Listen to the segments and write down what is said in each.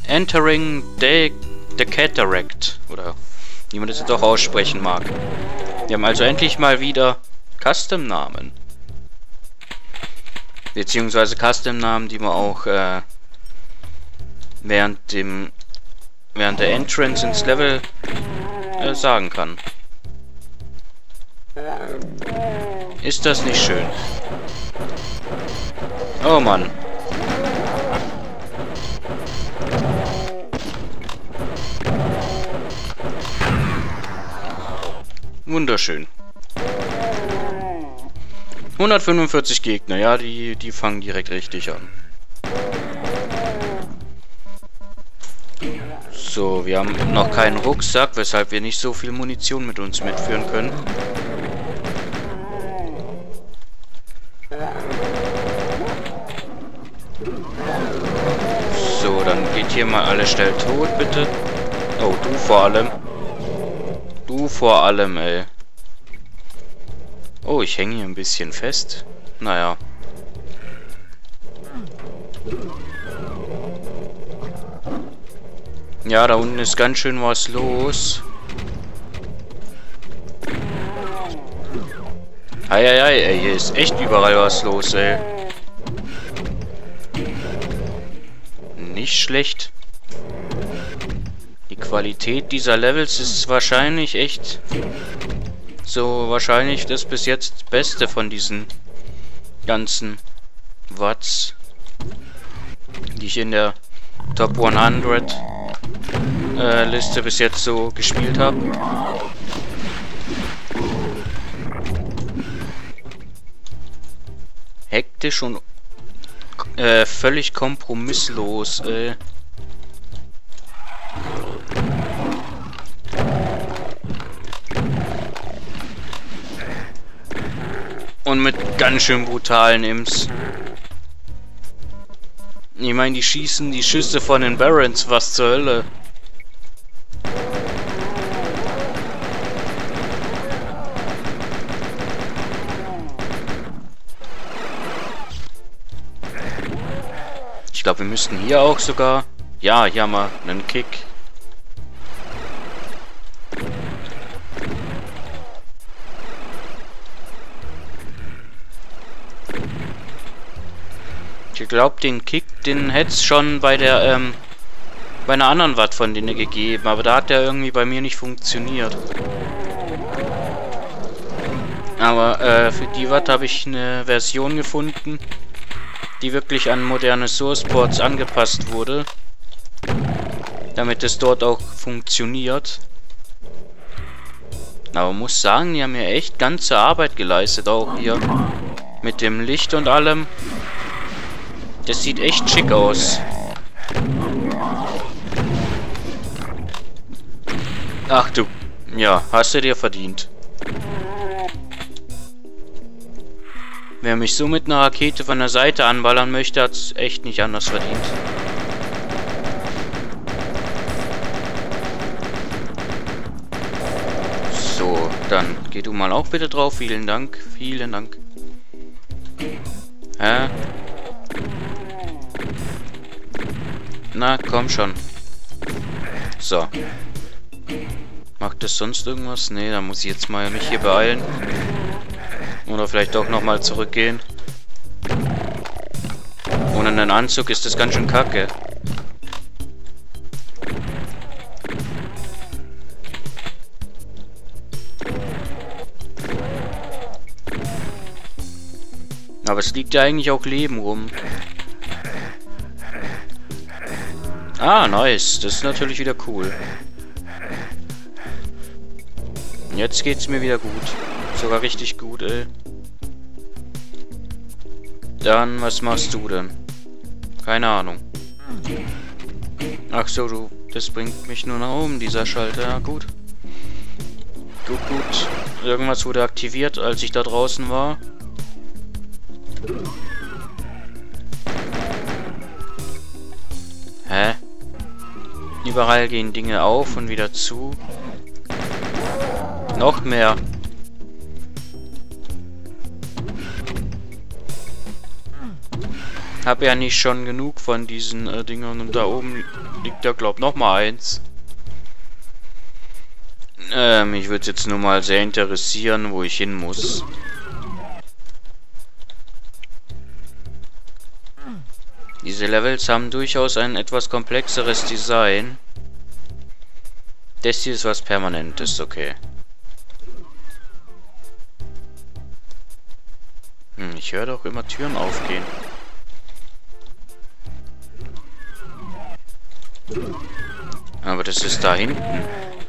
Entering the Cataract. Oder wie man das jetzt auch aussprechen mag. Wir haben also endlich mal wieder Custom-Namen. Beziehungsweise Custom-Namen, die man auch während der Entrance ins Level sagen kann. Ist das nicht schön? Oh Mann. Wunderschön. 145 Gegner, ja, die fangen direkt richtig an. So, wir haben noch keinen Rucksack, weshalb wir nicht so viel Munition mit uns mitführen können. So, dann geht hier mal alle schnell tot, bitte. Oh, du vor allem. Du vor allem, ey. Oh, ich hänge hier ein bisschen fest. Naja. Ja, da unten ist ganz schön was los. Eieiei, ey, hier ist echt überall was los, ey. Nicht schlecht. Die Qualität dieser Levels ist wahrscheinlich echt so wahrscheinlich das bis jetzt Beste von diesen ganzen Watts, die ich in der Top 100 Liste bis jetzt so gespielt habe. Hektisch und völlig kompromisslos, Und mit ganz schön brutalen Imps. Ich meine, die schießen die Schüsse von den Barons, was zur Hölle. Ich glaube, wir müssten hier auch sogar... Ja, hier haben wir einen Kick. Ich glaube, den Kick, den hätte es schon bei der, bei einer anderen Watt von denen gegeben, aber da hat der irgendwie bei mir nicht funktioniert. Aber für die Watt habe ich eine Version gefunden, die wirklich an moderne Sourceports angepasst wurde, damit es dort auch funktioniert. Aber man muss sagen, die haben mir echt ganze Arbeit geleistet, auch hier mit dem Licht und allem. Das sieht echt schick aus. Ach du, ja, hast du dir verdient. Wer mich so mit einer Rakete von der Seite anballern möchte, hat es echt nicht anders verdient. So, dann geh du mal auch bitte drauf. Vielen Dank, vielen Dank. Hä? Na, komm schon. So. Macht das sonst irgendwas? Nee, da muss ich jetzt mal mich hier beeilen. Oder vielleicht auch nochmal zurückgehen. Ohne einen Anzug ist das ganz schön kacke. Aber es liegt ja eigentlich auch Leben rum. Ah, nice. Das ist natürlich wieder cool. Jetzt geht's mir wieder gut. Sogar richtig gut, ey. Dann, was machst du denn? Keine Ahnung. Ach so, du... Das bringt mich nur nach oben, dieser Schalter. Ja, gut. Gut, gut. Irgendwas wurde aktiviert, als ich da draußen war. Hä? Überall gehen Dinge auf und wieder zu. Noch mehr. Hab ja nicht schon genug von diesen Dingern und da oben liegt ja glaub noch mal eins. Mich würde jetzt nur mal sehr interessieren, wo ich hin muss. Diese Levels haben durchaus ein etwas komplexeres Design. Das hier ist was Permanentes, okay. Ich höre doch immer Türen aufgehen. Aber das ist da hinten.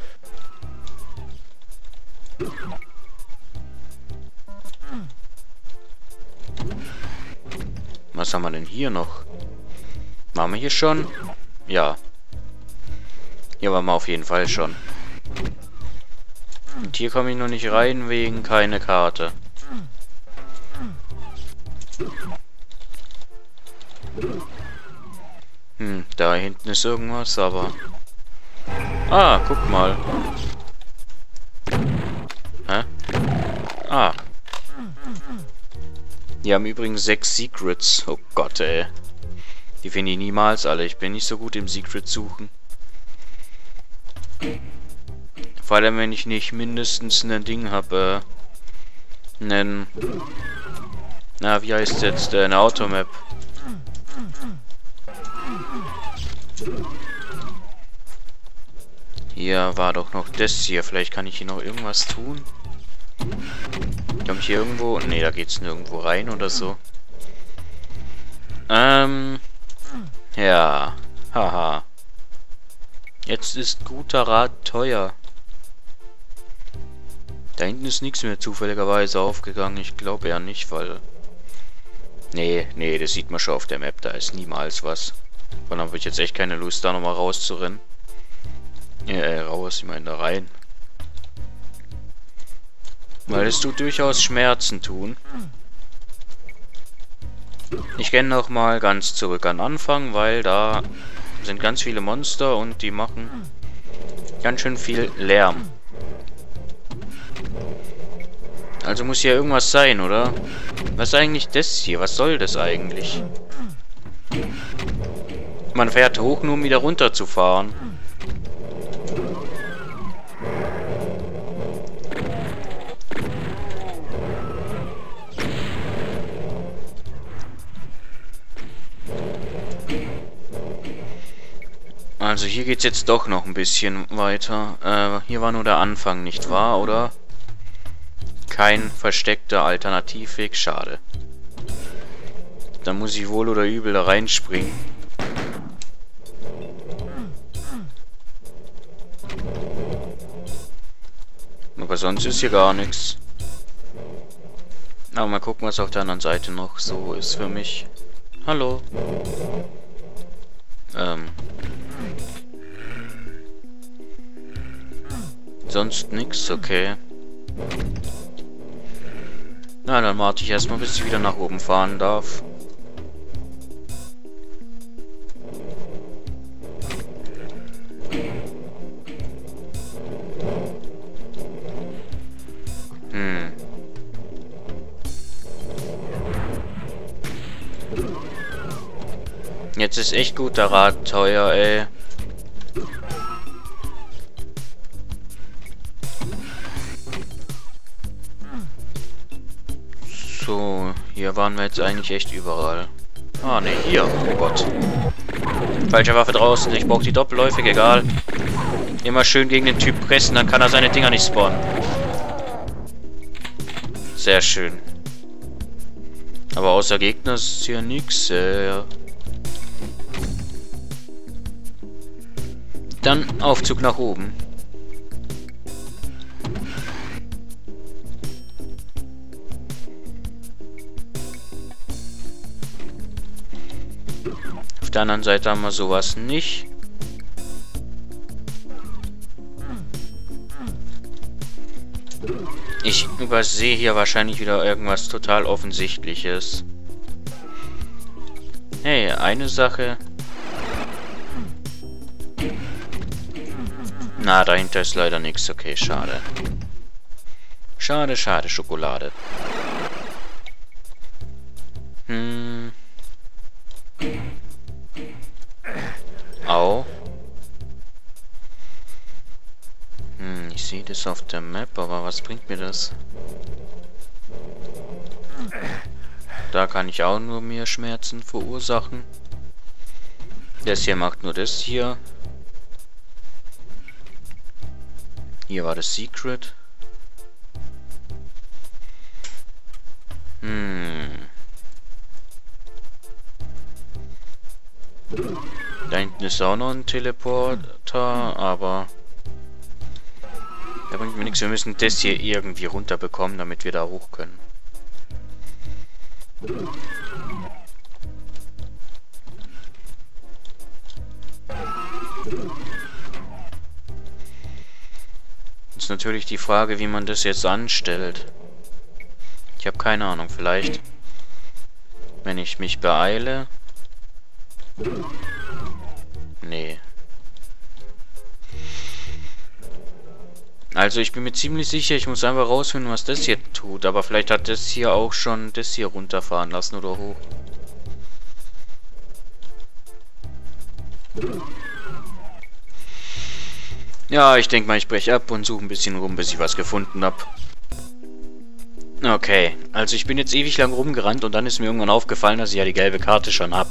Was haben wir denn hier noch? Waren wir hier schon? Ja. Hier waren wir auf jeden Fall schon. Und hier komme ich noch nicht rein wegen keine Karte. Da hinten ist irgendwas, aber... Ah, guck mal. Hä? Ah. Die haben übrigens 6 Secrets. Oh Gott, ey. Die finde ich niemals alle. Ich bin nicht so gut im Secret suchen. Vor allem, wenn ich nicht mindestens ein Ding habe. Na, wie heißt jetzt? Eine Automap. Hier war doch noch das hier. Vielleicht kann ich hier noch irgendwas tun. Komme ich hier irgendwo? Ne, da geht's nirgendwo rein oder so. Ja. Haha. Jetzt ist guter Rat teuer. Da hinten ist nichts mehr zufälligerweise aufgegangen. Ich glaube ja nicht, weil... Nee, das sieht man schon auf der Map. Da ist niemals was. Und dann habe ich jetzt echt keine Lust, da nochmal rauszurennen. Raus, ich meine da rein. Weil es tut durchaus Schmerzen tun. Ich gehe noch mal ganz zurück an Anfang, weil da sind ganz viele Monster und die machen ganz schön viel Lärm. Also muss hier irgendwas sein, oder? Was ist eigentlich das hier? Was soll das eigentlich? Man fährt hoch, nur um wieder runter zu fahren. Also hier geht's jetzt doch noch ein bisschen weiter. Hier war nur der Anfang, nicht wahr, oder? Kein versteckter Alternativweg, schade. Da muss ich wohl oder übel da reinspringen. Aber sonst ist hier gar nichts. Aber mal gucken, was auf der anderen Seite noch so ist für mich. Hallo. Sonst nix, okay. Na, dann warte ich erstmal, bis ich wieder nach oben fahren darf. Jetzt ist echt guter Rat teuer, ey. So, hier waren wir jetzt eigentlich echt überall. Ah, ne, hier. Oh Gott. Falsche Waffe draußen. Ich brauche die doppelläufig, egal. Immer schön gegen den Typ pressen, dann kann er seine Dinger nicht spawnen. Sehr schön. Aber außer Gegner ist hier nichts. Dann Aufzug nach oben. Auf der anderen Seite haben wir sowas nicht. Ich übersehe hier wahrscheinlich wieder irgendwas total Offensichtliches. Hey, eine Sache. Na, dahinter ist leider nichts. Okay, schade. Schade, schade, Schokolade. Find is auf der Map, aber was bringt mir das? Da kann ich auch nur mehr Schmerzen verursachen. Das hier macht nur das hier. Hier war das Secret. Da hinten ist auch noch ein Teleporter, aber da bringt mir nichts. Wir müssen das hier irgendwie runterbekommen, damit wir da hoch können. Ist natürlich die Frage, wie man das jetzt anstellt. Ich habe keine Ahnung, vielleicht wenn ich mich beeile. Nee. Also ich bin mir ziemlich sicher, ich muss einfach rausfinden, was das hier tut. Aber vielleicht hat das hier auch schon das hier runterfahren lassen oder hoch. Ja, ich denke mal, ich breche ab und suche ein bisschen rum, bis ich was gefunden habe. Okay, also ich bin jetzt ewig lang rumgerannt und dann ist mir irgendwann aufgefallen, dass ich ja die gelbe Karte schon habe.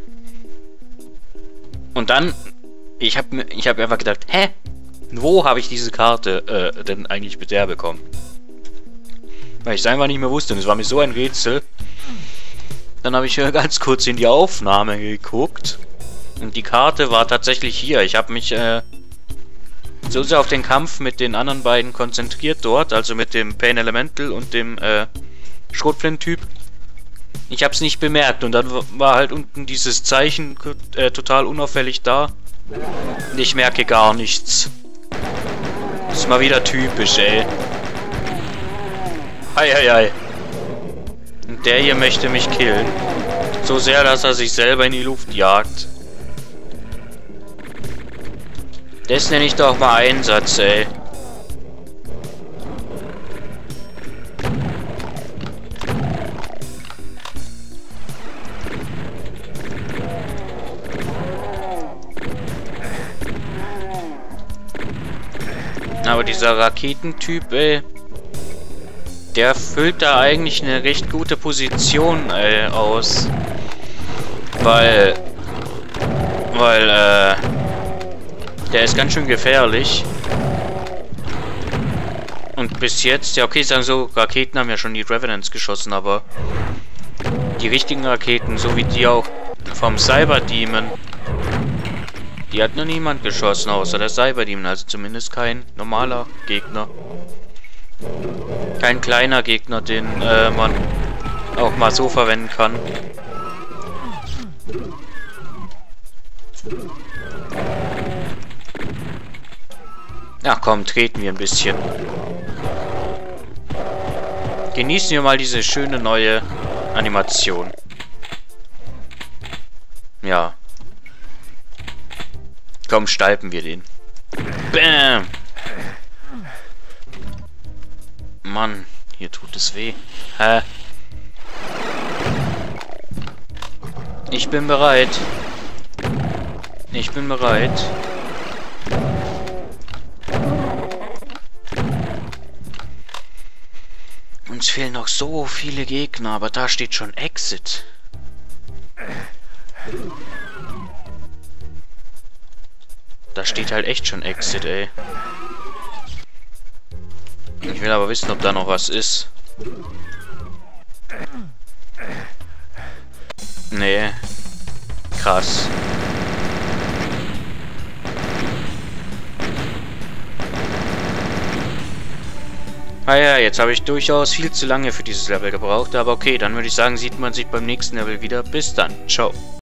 Und dann, ich hab einfach gedacht, hä? Wo habe ich diese Karte denn eigentlich bisher bekommen? Weil ich es einfach nicht mehr wusste und es war mir so ein Rätsel. Dann habe ich ganz kurz in die Aufnahme geguckt und die Karte war tatsächlich hier. Ich habe mich so sehr auf den Kampf mit den anderen beiden konzentriert dort, also mit dem Pain Elemental und dem Schrotflint-Typ. Ich habe es nicht bemerkt und dann war halt unten dieses Zeichen total unauffällig da. Und ich merke gar nichts. Das ist mal wieder typisch, ey. Eieiei. Und der hier möchte mich killen. So sehr, dass er sich selber in die Luft jagt. Das nenne ich doch mal Einsatz, ey. Aber dieser Raketentyp, ey, der füllt da eigentlich eine recht gute Position, ey, aus. Weil, der ist ganz schön gefährlich. Und bis jetzt, ja okay, sagen so, Raketen haben ja schon die Revenants geschossen, aber die richtigen Raketen, so wie die auch vom Cyberdemon, die hat noch niemand geschossen, außer der Cyberdemon, also zumindest kein normaler Gegner. Kein kleiner Gegner, den man auch mal so verwenden kann. Ach komm, treten wir ein bisschen. Genießen wir mal diese schöne neue Animation. Ja. Komm, stalpen wir den. Bam! Mann, hier tut es weh. Hä? Ich bin bereit. Ich bin bereit. Uns fehlen noch so viele Gegner, aber da steht schon Exit. Da steht halt echt schon Exit, ey. Ich will aber wissen, ob da noch was ist. Nee. Krass. Ah ja, jetzt habe ich durchaus viel zu lange für dieses Level gebraucht, aber okay, dann würde ich sagen, sieht man sich beim nächsten Level wieder. Bis dann. Ciao.